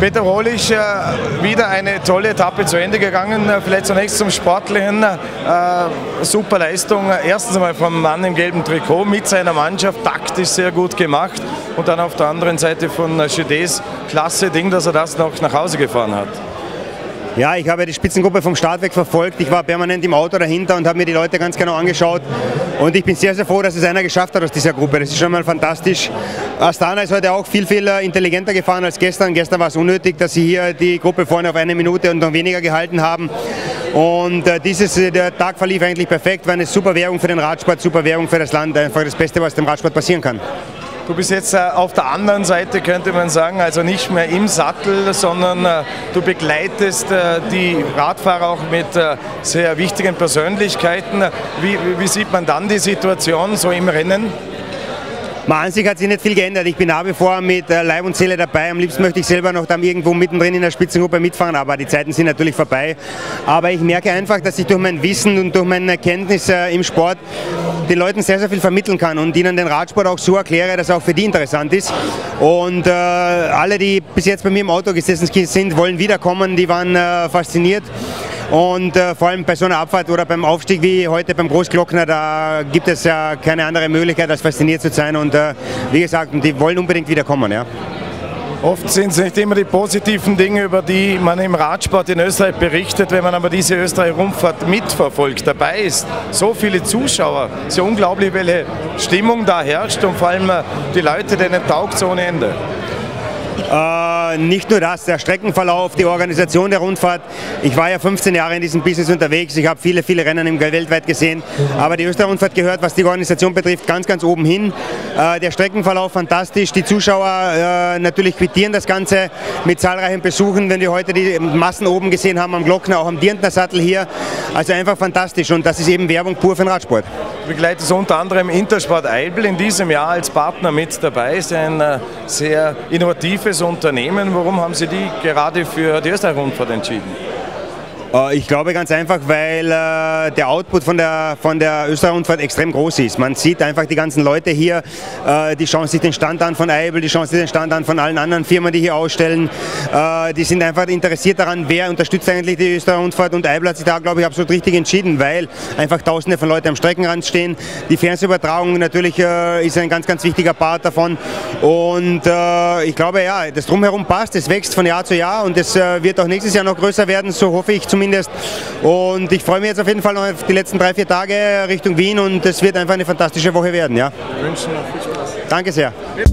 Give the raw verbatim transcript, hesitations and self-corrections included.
Peter Rohlich, äh, wieder eine tolle Etappe zu Ende gegangen. Vielleicht zunächst zum Sportlichen. Äh, super Leistung. Erstens einmal vom Mann im gelben Trikot mit seiner Mannschaft, taktisch sehr gut gemacht. Und dann auf der anderen Seite von Chedès, klasse Ding, dass er das noch nach Hause gefahren hat. Ja, ich habe die Spitzengruppe vom Start weg verfolgt. Ich war permanent im Auto dahinter und habe mir die Leute ganz genau angeschaut. Und ich bin sehr, sehr froh, dass es einer geschafft hat aus dieser Gruppe. Das ist schon mal fantastisch. Astana ist heute auch viel, viel intelligenter gefahren als gestern. Gestern war es unnötig, dass sie hier die Gruppe vorne auf eine Minute und noch weniger gehalten haben. Und äh, dieses, der Tag verlief eigentlich perfekt. War eine super Währung für den Radsport, super Währung für das Land. Einfach das Beste, was dem Radsport passieren kann. Du bist jetzt äh, auf der anderen Seite, könnte man sagen, also nicht mehr im Sattel, sondern äh, du begleitest äh, die Radfahrer auch mit äh, sehr wichtigen Persönlichkeiten. Wie, wie sieht man dann die Situation so im Rennen? An sich hat sich nicht viel geändert. Ich bin nach wie vor mit Leib und Seele dabei. Am liebsten möchte ich selber noch dann irgendwo mittendrin in der Spitzengruppe mitfahren, aber die Zeiten sind natürlich vorbei. Aber ich merke einfach, dass ich durch mein Wissen und durch meine Kenntnisse im Sport den Leuten sehr, sehr viel vermitteln kann und ihnen den Radsport auch so erkläre, dass er auch für die interessant ist. Und äh, alle, die bis jetzt bei mir im Auto gesessen sind, wollen wiederkommen, die waren äh, fasziniert. Und äh, vor allem bei so einer Abfahrt oder beim Aufstieg wie heute beim Großglockner, da gibt es ja keine andere Möglichkeit, als fasziniert zu sein. Und äh, wie gesagt, die wollen unbedingt wiederkommen. Ja. Oft sind es nicht immer die positiven Dinge, über die man im Radsport in Österreich berichtet, wenn man aber diese Österreich-Rundfahrt mitverfolgt, dabei ist. So viele Zuschauer, so unglaublich, welche Stimmung da herrscht und vor allem die Leute, denen taugt es ohne Ende. Äh, nicht nur das, der Streckenverlauf, die Organisation der Rundfahrt. Ich war ja fünfzehn Jahre in diesem Business unterwegs, ich habe viele, viele Rennen im weltweit gesehen, aber die Österreich-Rundfahrt gehört, was die Organisation betrifft, ganz, ganz oben hin. Äh, der Streckenverlauf fantastisch, die Zuschauer äh, natürlich quittieren das Ganze mit zahlreichen Besuchen, wenn wir heute die Massen oben gesehen haben am Glockner, auch am Dirndtner Sattel hier, also einfach fantastisch und das ist eben Werbung pur für den Radsport. Du begleitest unter anderem Intersport Eibl in diesem Jahr als Partner mit dabei, ist ein äh, sehr innovatives Unternehmen. Warum haben Sie die gerade für die Österreich-Rundfahrt entschieden? Ich glaube ganz einfach, weil äh, der Output von der, von der Österreich-Rundfahrt extrem groß ist. Man sieht einfach die ganzen Leute hier, äh, die schauen sich den Stand an von Eibl, die schauen sich den Stand an von allen anderen Firmen, die hier ausstellen. Äh, die sind einfach interessiert daran, wer unterstützt eigentlich die Österreich-Rundfahrt und Eibl hat sich da, glaube ich, absolut richtig entschieden, weil einfach tausende von Leuten am Streckenrand stehen. Die Fernsehübertragung natürlich äh, ist ein ganz, ganz wichtiger Part davon und äh, ich glaube, ja, das Drumherum passt, es wächst von Jahr zu Jahr und es äh, wird auch nächstes Jahr noch größer werden, so hoffe ich zumindest. Zumindest. Und ich freue mich jetzt auf jeden Fall noch auf die letzten drei, vier Tage Richtung Wien und es wird einfach eine fantastische Woche werden. Ja. Wir wünschen noch viel Spaß. Danke sehr.